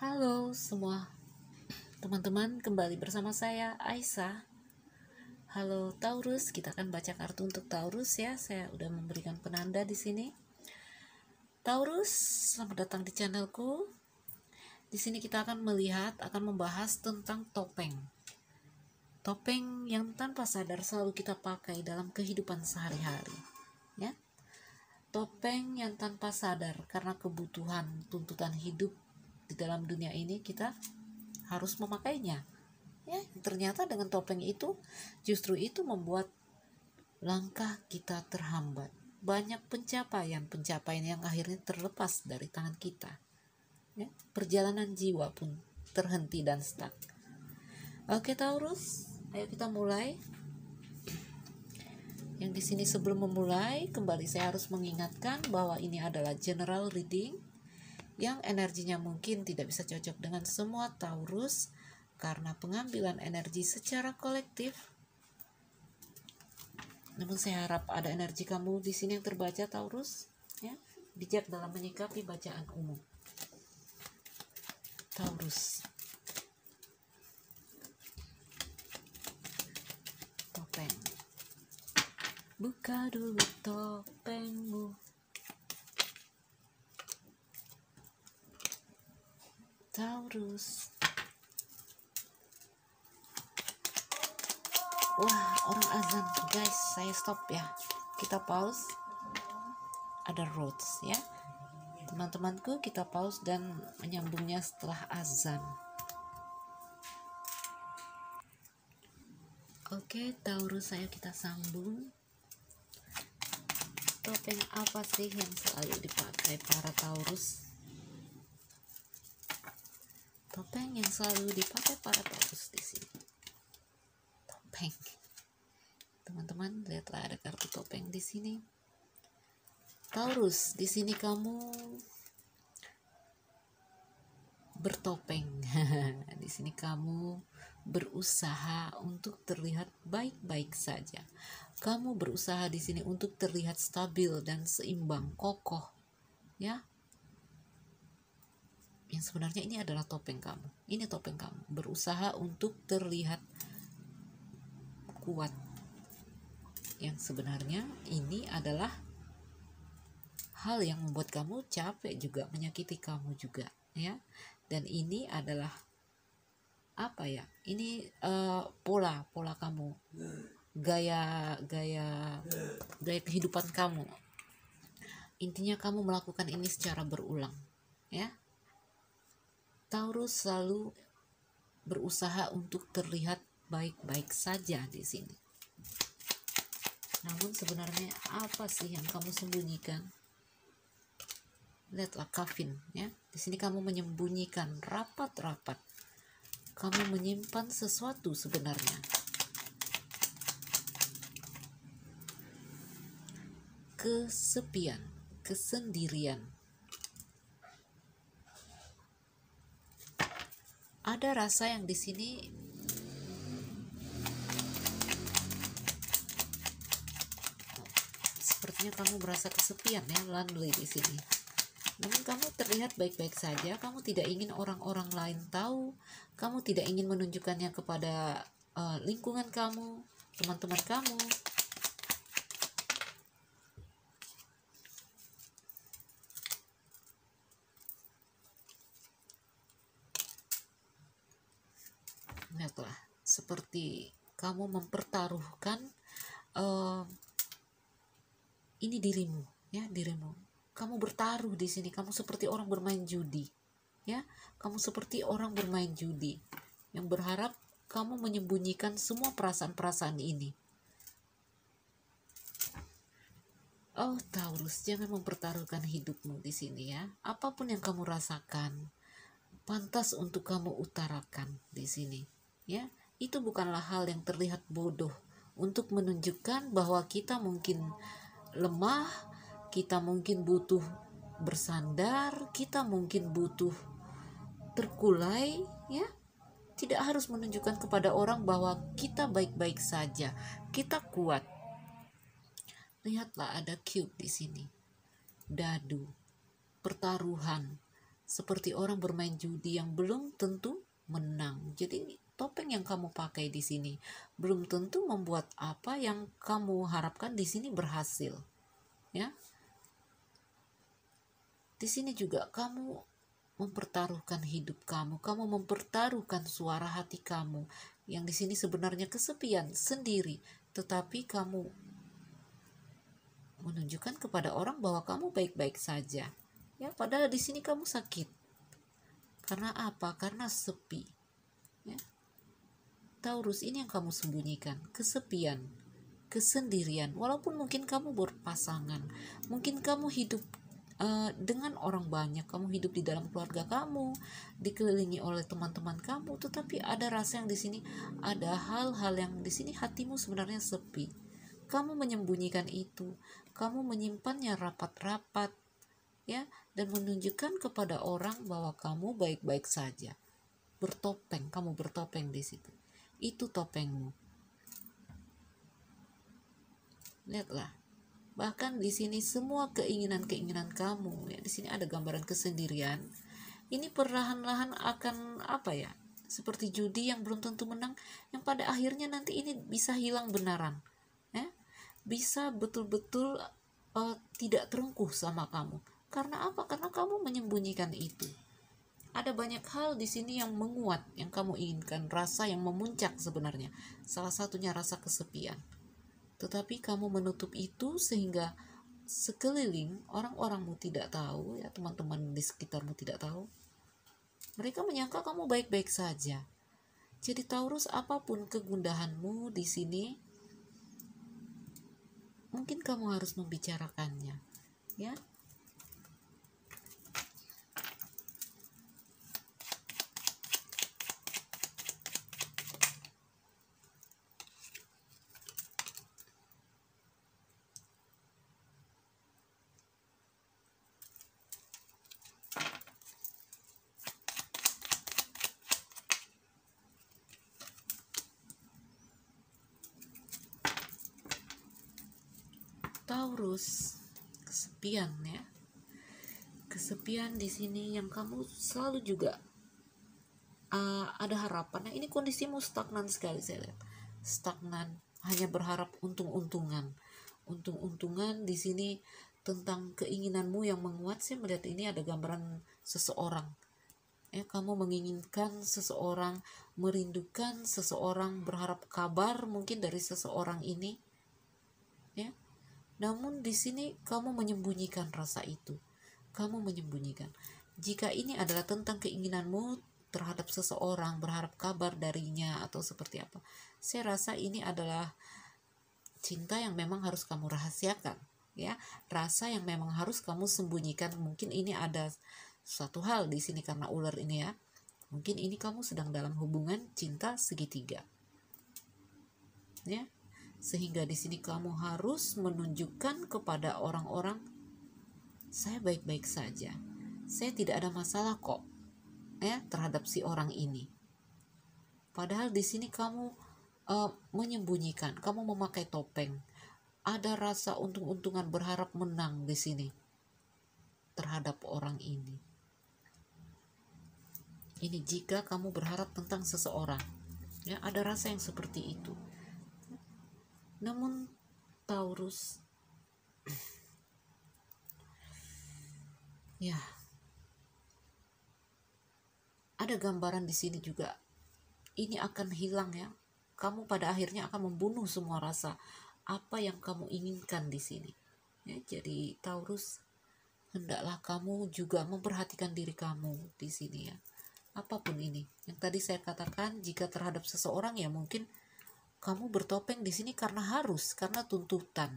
Halo semua teman-teman, kembali bersama saya Aisyah. Halo Taurus, kita akan baca kartu untuk Taurus ya. Saya udah memberikan penanda di sini. Taurus, selamat datang di channelku. Di sini kita akan membahas tentang topeng. Topeng yang tanpa sadar selalu kita pakai dalam kehidupan sehari-hari, ya. Topeng yang tanpa sadar karena kebutuhan tuntutan hidup di dalam dunia ini kita harus memakainya. Ya, ternyata dengan topeng itu justru itu membuat langkah kita terhambat. Banyak pencapaian yang akhirnya terlepas dari tangan kita. Ya, perjalanan jiwa pun terhenti dan stuck. Oke Taurus, ayo kita mulai. Yang di sini sebelum memulai, kembali saya harus mengingatkan bahwa ini adalah general reading yang energinya mungkin tidak bisa cocok dengan semua Taurus karena pengambilan energi secara kolektif. Namun saya harap ada energi kamu di sini yang terbaca Taurus, ya, bijak dalam menyikapi bacaan umum. Taurus. Topeng. Buka dulu topengmu. Taurus. Wah, orang azan guys, saya stop ya, kita pause. Ada roads ya teman-temanku, kita pause dan menyambungnya setelah azan. Oke Taurus, saya kita sambung. Topeng apa sih yang selalu dipakai para Taurus? Topeng yang selalu dipakai para Taurus di sini. Topeng. Teman-teman, lihatlah ada kartu topeng di sini. Taurus, di sini kamu bertopeng. Di sini kamu berusaha untuk terlihat baik-baik saja. Kamu berusaha di sini untuk terlihat stabil dan seimbang, kokoh, ya. Yang sebenarnya ini adalah topeng kamu. Ini topeng kamu. Berusaha untuk terlihat kuat. Yang sebenarnya ini adalah hal yang membuat kamu capek juga, menyakiti kamu juga, ya. Dan ini adalah apa ya? Ini pola kamu, gaya kehidupan kamu. Intinya kamu melakukan ini secara berulang, ya. Taurus selalu berusaha untuk terlihat baik-baik saja di sini. Namun sebenarnya apa sih yang kamu sembunyikan? Lihatlah kafin, ya. Di sini kamu menyembunyikan rapat-rapat. Kamu menyimpan sesuatu sebenarnya. Kesepian, kesendirian. Ada rasa yang di sini sepertinya kamu merasa kesepian, ya, lonely di sini. Namun kamu terlihat baik-baik saja. Kamu tidak ingin orang-orang lain tahu. Kamu tidak ingin menunjukkannya kepada lingkungan kamu, teman-teman kamu. Lihatlah, seperti kamu mempertaruhkan ini dirimu, ya, dirimu. Kamu bertaruh di sini. Kamu seperti orang bermain judi, ya. Kamu seperti orang bermain judi yang berharap kamu menyembunyikan semua perasaan-perasaan ini. Oh Taurus, jangan mempertaruhkan hidupmu di sini, ya. Apapun yang kamu rasakan, pantas untuk kamu utarakan di sini, ya. Itu bukanlah hal yang terlihat bodoh untuk menunjukkan bahwa kita mungkin lemah, kita mungkin butuh bersandar, kita mungkin butuh terkulai, ya. Tidak harus menunjukkan kepada orang bahwa kita baik-baik saja, kita kuat. Lihatlah ada cube di sini. Dadu, pertaruhan, seperti orang bermain judi yang belum tentu menang. Jadi topeng yang kamu pakai di sini belum tentu membuat apa yang kamu harapkan di sini berhasil. Ya. Di sini juga kamu mempertaruhkan hidup kamu mempertaruhkan suara hati kamu yang di sini sebenarnya kesepian sendiri, tetapi kamu menunjukkan kepada orang bahwa kamu baik-baik saja. Ya, padahal di sini kamu sakit. Karena apa? Karena sepi. Ya. Taurus, ini yang kamu sembunyikan, kesepian, kesendirian. Walaupun mungkin kamu berpasangan, mungkin kamu hidup dengan orang banyak, kamu hidup di dalam keluarga kamu, dikelilingi oleh teman-teman kamu, tetapi ada rasa yang di sini, ada hal-hal yang di sini hatimu sebenarnya sepi. Kamu menyembunyikan itu, kamu menyimpannya rapat-rapat, ya, dan menunjukkan kepada orang bahwa kamu baik-baik saja. Bertopeng, kamu bertopeng di situ. Itu topengmu. Lihatlah. Bahkan di sini semua keinginan-keinginan kamu, ya, di sini ada gambaran kesendirian. Ini perlahan-lahan akan apa ya? Seperti judi yang belum tentu menang, yang pada akhirnya nanti ini bisa hilang benaran. Ya? Bisa betul-betul tidak terengkuh sama kamu. Karena apa? Karena kamu menyembunyikan itu. Ada banyak hal di sini yang menguat, yang kamu inginkan, rasa yang memuncak sebenarnya. Salah satunya rasa kesepian. Tetapi kamu menutup itu sehingga sekeliling orang-orangmu tidak tahu, ya, teman-teman di sekitarmu tidak tahu. Mereka menyangka kamu baik-baik saja. Jadi Taurus, apapun kegundahanmu di sini, mungkin kamu harus membicarakannya, ya. Taurus, kesepian, ya. Kesepian di sini yang kamu selalu juga ada harapan. Nah, ini kondisimu stagnan sekali, saya lihat. Stagnan, hanya berharap untung-untungan. Untung-untungan di sini tentang keinginanmu yang menguat. Saya melihat ini ada gambaran seseorang. Ya, kamu menginginkan seseorang, merindukan seseorang, berharap kabar mungkin dari seseorang ini. Ya. Namun di sini kamu menyembunyikan rasa itu. Kamu menyembunyikan. Jika ini adalah tentang keinginanmu terhadap seseorang, berharap kabar darinya atau seperti apa, saya rasa ini adalah cinta yang memang harus kamu rahasiakan, ya. Rasa yang memang harus kamu sembunyikan. Mungkin ini ada suatu hal di sini karena ular ini, ya. Mungkin ini kamu sedang dalam hubungan cinta segitiga, ya. Sehingga di sini kamu harus menunjukkan kepada orang-orang, saya baik-baik saja, saya tidak ada masalah kok, ya, terhadap si orang ini. Padahal di sini kamu menyembunyikan, kamu memakai topeng. Ada rasa untung-untungan, berharap menang di sini terhadap orang ini. Ini jika kamu berharap tentang seseorang, ya, ada rasa yang seperti itu. Namun Taurus, ya, ada gambaran di sini juga. Ini akan hilang, ya. Kamu pada akhirnya akan membunuh semua rasa apa yang kamu inginkan di sini. Ya, jadi Taurus, hendaklah kamu juga memperhatikan diri kamu di sini, ya. Apapun ini, yang tadi saya katakan, jika terhadap seseorang, ya mungkin kamu bertopeng di sini karena harus, karena tuntutan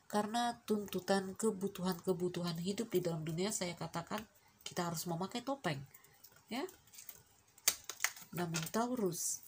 kebutuhan-kebutuhan hidup di dalam dunia. Saya katakan kita harus memakai topeng, ya. Namun Taurus,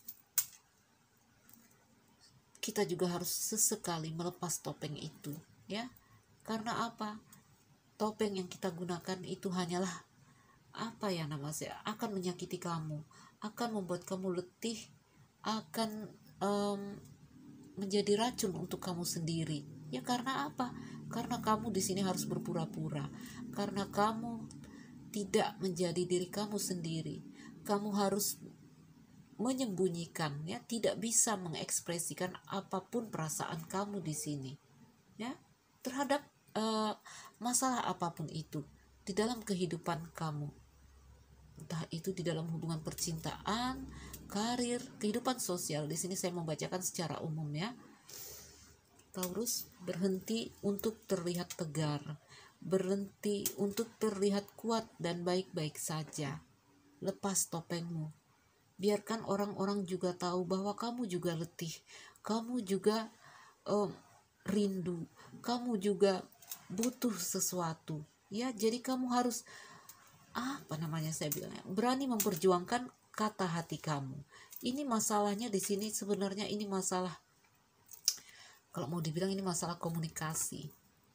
kita juga harus sesekali melepas topeng itu, ya. Karena apa? Topeng yang kita gunakan itu hanyalah apa ya namanya, akan menyakiti kamu, akan membuat kamu letih, akan menjadi racun untuk kamu sendiri. Ya, karena apa? Karena kamu di sini harus berpura-pura. Karena kamu tidak menjadi diri kamu sendiri. Kamu harus menyembunyikan, ya, tidak bisa mengekspresikan apapun perasaan kamu di sini, ya, terhadap masalah apapun itu di dalam kehidupan kamu, entah itu di dalam hubungan percintaan, karir, kehidupan sosial. Di sini saya membacakan secara umum, ya. Taurus, berhenti untuk terlihat tegar, berhenti untuk terlihat kuat dan baik-baik saja. Lepas topengmu. Biarkan orang-orang juga tahu bahwa kamu juga letih, kamu juga rindu, kamu juga butuh sesuatu. Ya, jadi kamu harus saya bilangnya, berani memperjuangkan kata hati kamu. Ini masalahnya di sini sebenarnya ini masalah, kalau mau dibilang ini masalah komunikasi,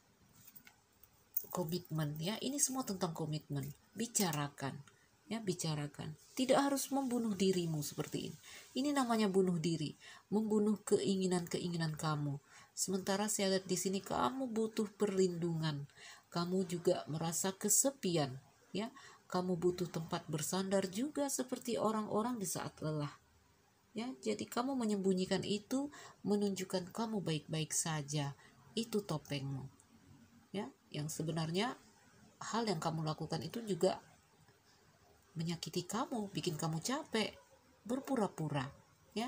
komitmen, ya. Ini semua tentang komitmen. Bicarakan, ya, bicarakan. Tidak harus membunuh dirimu seperti ini. Ini namanya bunuh diri, membunuh keinginan-keinginan kamu. Sementara saya lihat di sini kamu butuh perlindungan, kamu juga merasa kesepian, ya. Kamu butuh tempat bersandar juga seperti orang-orang di saat lelah. Ya, jadi kamu menyembunyikan itu menunjukkan kamu baik-baik saja. Itu topengmu. Ya, yang sebenarnya hal yang kamu lakukan itu juga menyakiti kamu, bikin kamu capek, berpura-pura, ya.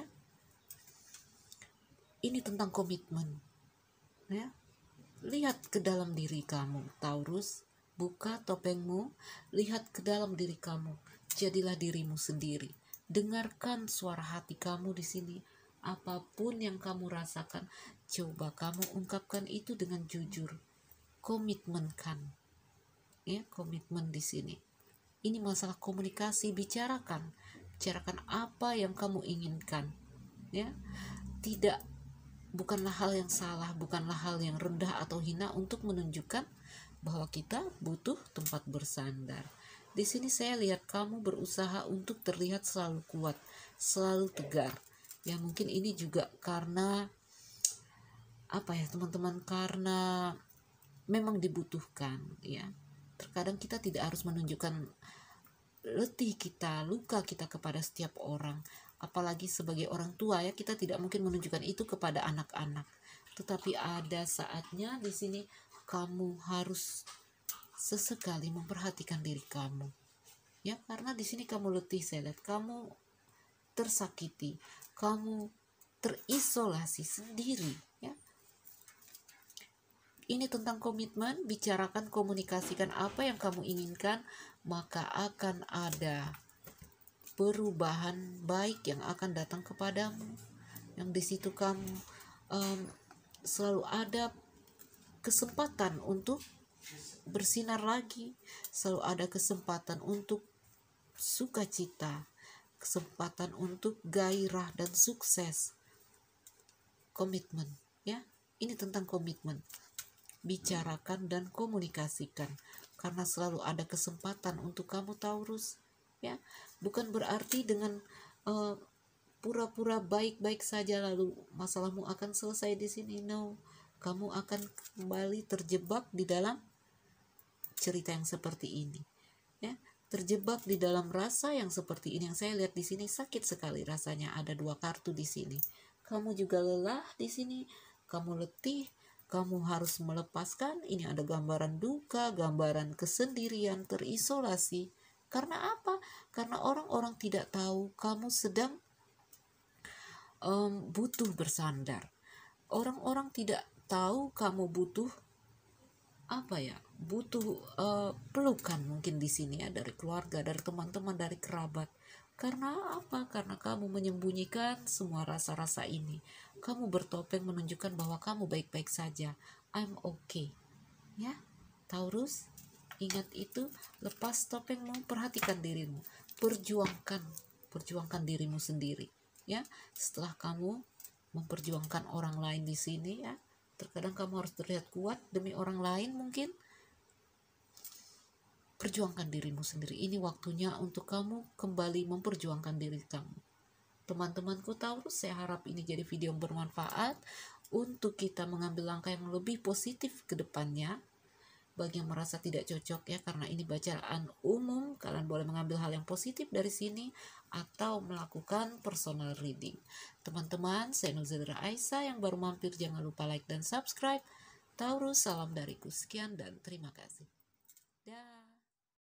Ini tentang komitmen, ya. Lihat ke dalam diri kamu, Taurus. Buka topengmu, lihat ke dalam diri kamu. Jadilah dirimu sendiri. Dengarkan suara hati kamu di sini. Apapun yang kamu rasakan, coba kamu ungkapkan itu dengan jujur. Komitmenkan, ya, komitmen di sini. Ini masalah komunikasi, bicarakan apa yang kamu inginkan, ya. Bukanlah hal yang salah, bukanlah hal yang rendah atau hina untuk menunjukkan bahwa kita butuh tempat bersandar. Di sini saya lihat kamu berusaha untuk terlihat selalu kuat, selalu tegar. Ya, mungkin ini juga karena teman-teman, karena memang dibutuhkan, ya. Terkadang kita tidak harus menunjukkan letih kita, luka kita kepada setiap orang. Apalagi sebagai orang tua, ya, kita tidak mungkin menunjukkan itu kepada anak-anak. Tetapi ada saatnya di sini kamu harus sesekali memperhatikan diri kamu, ya, karena di sini kamu letih. Saya lihat kamu tersakiti, kamu terisolasi sendiri, ya. Ini tentang komitmen. Bicarakan, komunikasikan apa yang kamu inginkan, maka akan ada perubahan baik yang akan datang kepadamu. Yang di situ kamu selalu ada kesempatan untuk bersinar lagi, selalu ada kesempatan untuk sukacita, kesempatan untuk gairah dan sukses. Komitmen, ya. Ini tentang komitmen. Bicarakan dan komunikasikan, karena selalu ada kesempatan untuk kamu, Taurus, ya. Bukan berarti dengan pura-pura baik-baik saja lalu masalahmu akan selesai di sini. No, kamu akan kembali terjebak di dalam cerita yang seperti ini, ya. Terjebak di dalam rasa yang seperti ini. Yang saya lihat di sini sakit sekali rasanya. Ada 2 kartu di sini. Kamu juga lelah di sini. Kamu letih. Kamu harus melepaskan. Ini ada gambaran duka, gambaran kesendirian, terisolasi. Karena apa? Karena orang-orang tidak tahu kamu sedang butuh bersandar. Orang-orang tidak tahu kamu butuh butuh pelukan mungkin di sini, ya, dari keluarga, dari teman-teman, dari kerabat. Karena apa? Karena kamu menyembunyikan semua rasa-rasa ini. Kamu bertopeng menunjukkan bahwa kamu baik-baik saja. I'm okay, ya, Taurus. Ingat itu. Lepas topengmu, perhatikan dirimu, perjuangkan dirimu sendiri, ya. Setelah kamu memperjuangkan orang lain di sini, ya, terkadang kamu harus terlihat kuat demi orang lain mungkin. Perjuangkan dirimu sendiri. Ini waktunya untuk kamu kembali memperjuangkan diri kamu. Teman-temanku Taurus, saya harap ini jadi video yang bermanfaat untuk kita mengambil langkah yang lebih positif ke depannya. Bagi yang merasa tidak cocok ya, karena ini bacaan umum, kalian boleh mengambil hal yang positif dari sini atau melakukan personal reading. Teman-teman, saya Nuzadra Aisyah, yang baru mampir jangan lupa like dan subscribe. Taurus, salam dariku, sekian dan terima kasih. Dah.